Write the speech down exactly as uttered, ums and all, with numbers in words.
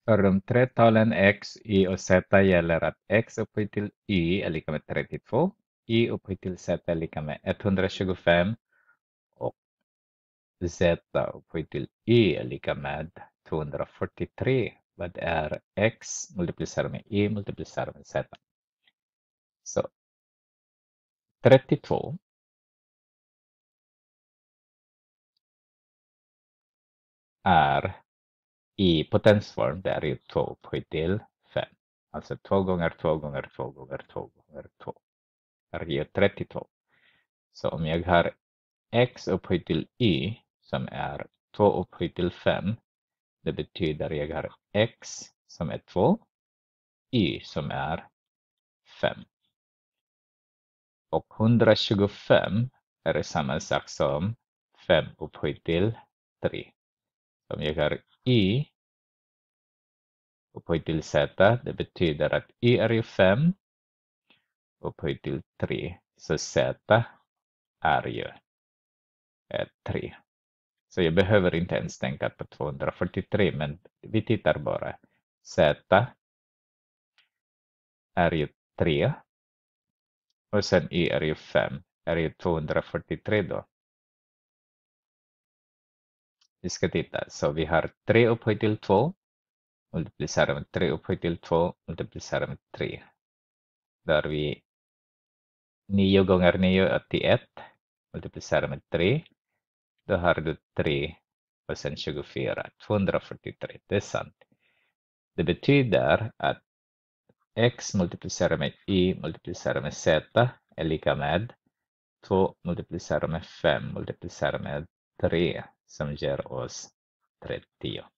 För de tre talen x, y och z gäller att x upphöjt till y är lika med trettiotvå, y upphöjt till z är lika med etthundratjugofem och z upphöjt till y är lika med tvåhundrafyrtiotre. Vad är x multiplicerat med y multiplicerat med z? Så trettiotvå är i potensform, det är ju två upphöjt till fem. Alltså två gånger två gånger två gånger två gånger två är ju trettiotvå. Så om jag har x upphöjt till y som är två upphöjt till fem, det betyder jag har x som är två, y som är fem. Och etthundratjugofem är samma sak som fem upphöjt till tre. Om jag har y upphöjt till z, det betyder att y är ju fem upphöjt till tre. Så z är ju tre. Så jag behöver inte ens tänka på tvåhundrafyrtiotre, men vi tittar bara. Z är ju tre. Och sen y är ju fem. Är ju tvåhundrafyrtiotre då. Vi ska titta. Så vi har tre upphöjt till två. Multiplicerar med tre upphöjt till två. Multiplicerar med tre. Då har vi nio gånger nio är åttioett. Multiplicerar med tre. Då har du tre och sen tjugofyra. tvåhundrafyrtiotre. Det är sant. Det betyder att x multiplicerat med y multiplicerat med z är lika med två multiplicerat med fem multiplicerat med tre som ger oss trettio.